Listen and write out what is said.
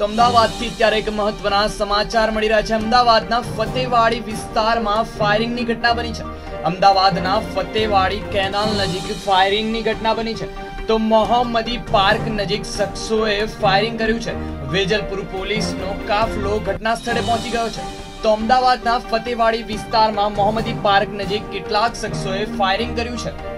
तो अमदावादथी त्यारे एक महत्वना समाचार मळी रह्या छे। अमदावादना फतेहवाड़ी विस्तारमां फायरिंगनी घटना बनी छे। अमदावादना फतेहवाड़ी केनाल नजीक फायरिंगनी घटना बनी छे। तो मोहम्मदी पार्क नजीक शख्सोए फायरिंग कर्युं छे। वेजलपुर पोलीसनो काफलो घटना स्थळे पहोंची गयो छे। तो अमदावादना फतेहवाड़ी विस्तारमां मोहम्मदी पार्क नजीक કેટલાક શખ્સોએ फायरिंग कर्युं छे।